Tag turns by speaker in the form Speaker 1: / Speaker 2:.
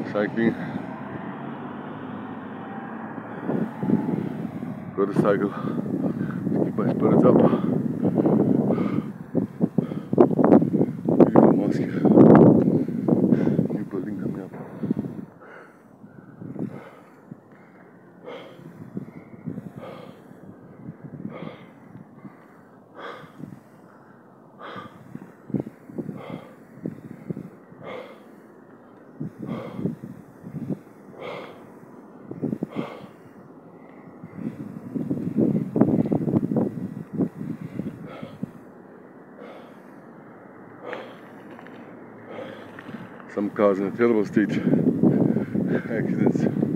Speaker 1: cycling, got to cycle to keep my spirits up. Beautiful mosque, new building coming up. Some cars in a terrible state, accidents.